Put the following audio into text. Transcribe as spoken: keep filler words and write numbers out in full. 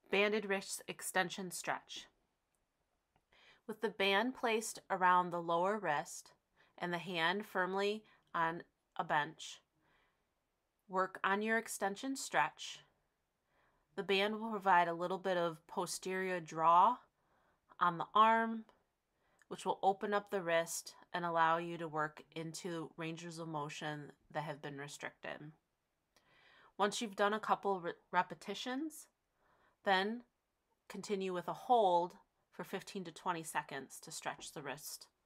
Banded wrist extension stretch. With the band placed around the lower wrist and the hand firmly on a bench, work on your extension stretch. The band will provide a little bit of posterior draw on the arm, which will open up the wrist and allow you to work into ranges of motion that have been restricted. Once you've done a couple re- repetitions, then continue with a hold for fifteen to twenty seconds to stretch the wrist.